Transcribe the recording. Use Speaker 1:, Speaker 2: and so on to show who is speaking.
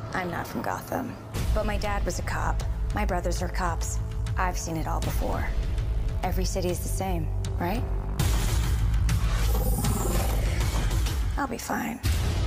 Speaker 1: I'm not from Gotham, but my dad was a cop. My brothers are cops. I've seen it all before. Every city is the same, right? I'll be fine.